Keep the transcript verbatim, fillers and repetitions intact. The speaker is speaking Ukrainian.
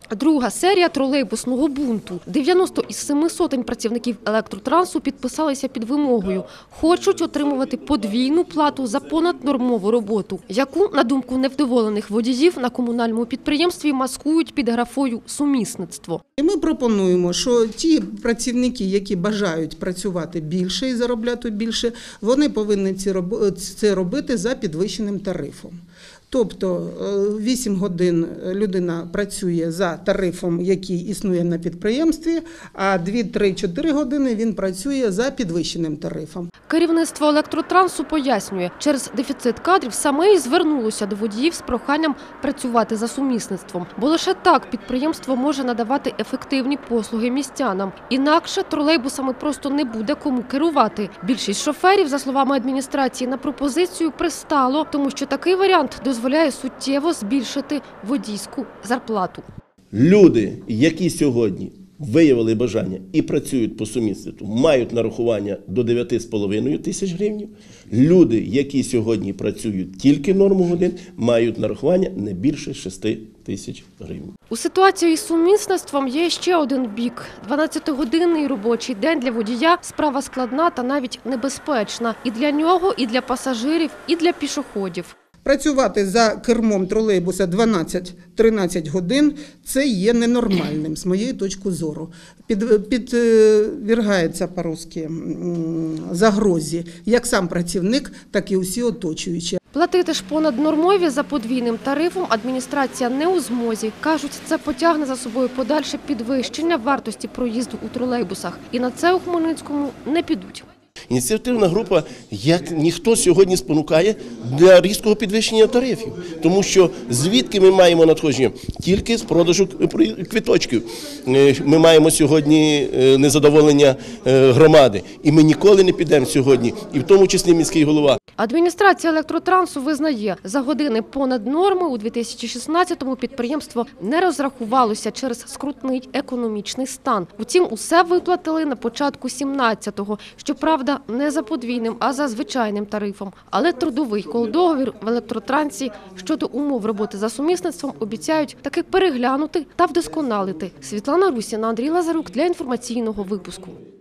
Друга серія тролейбусного бунту. дев'яносто із семи сотень працівників електротрансу підписалися під вимогою. Хочуть отримувати подвійну плату за понаднормову роботу, яку, на думку невдоволених водіїв, на комунальному підприємстві маскують під графою «сумісництво». Ми пропонуємо, що ті працівники, які бажають працювати більше і заробляти більше, вони повинні це робити за підвищеним тарифом. Тобто вісім годин людина працює за тарифом, який існує на підприємстві, а дві-три-чотири години він працює за підвищеним тарифом. Керівництво електротрансу пояснює, через дефіцит кадрів саме і звернулося до водіїв з проханням працювати за сумісництвом. Бо лише так підприємство може надавати ефективні послуги містянам. Інакше тролейбусами просто не буде кому керувати. Більшість шоферів, за словами адміністрації, на пропозицію пристало, тому що такий варіант дозволяє суттєво збільшити водійську зарплату. Люди, які сьогодні виявили бажання і працюють по сумісництву, мають нарахування до дев'яти з половиною тисяч гривень. Люди, які сьогодні працюють тільки норму годин, мають нарахування не більше шести тисяч гривень. У ситуації із сумісництвом є ще один бік. дванадцятигодинний робочий день для водія – справа складна та навіть небезпечна. І для нього, і для пасажирів, і для пішоходів. Працювати за кермом тролейбуса дванадцять-тринадцять годин – це є ненормальним, з моєї точки зору. Під, підвергається по-русски загрозі як сам працівник, так і усі оточуючі. Платити ж понаднормові за подвійним тарифом адміністрація не у змозі. Кажуть, це потягне за собою подальше підвищення вартості проїзду у тролейбусах. І на це у Хмельницькому не підуть. Ініціативна група, як ніхто сьогодні спонукає для різкого підвищення тарифів. Тому що звідки ми маємо надходження? Тільки з продажу квиточків. Ми маємо сьогодні незадоволення громади. І ми ніколи не підемо сьогодні, і в тому числі міський голова. Адміністрація електротрансу визнає, за години понад норми у дві тисячі шістнадцятому підприємство не розрахувалося через скрутний економічний стан. Утім, усе виплатили на початку сімнадцятого. Щоправда, не за подвійним, а за звичайним тарифом. Але трудовий колдоговір в електротрансі щодо умов роботи за сумісництвом обіцяють таки переглянути та вдосконалити. Світлана Русіна, Андрій Лазарук для інформаційного випуску.